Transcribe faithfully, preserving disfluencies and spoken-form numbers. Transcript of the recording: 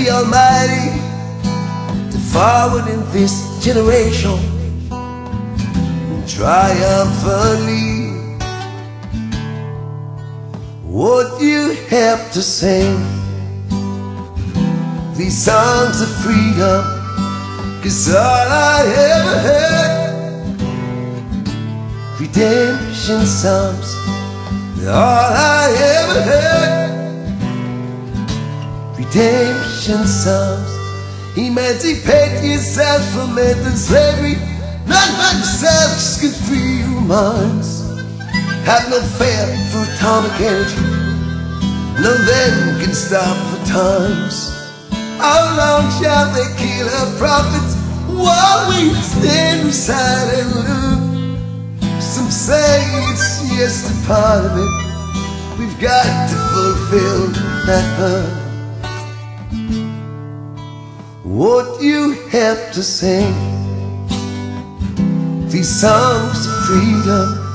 the Almighty to forward in this generation triumphantly. What you have to sing these songs of freedom, 'cause all I ever heard redemption songs, all I ever heard redemption songs. Emancipate yourself from mental slavery. None but yourselves can free your minds. Have no fear for atomic energy. None of them can stop the times. How long shall they kill our prophets while we stand beside and look? Some say it's just a part of it. We've got to fulfill that part. What you have to sing these songs of freedom,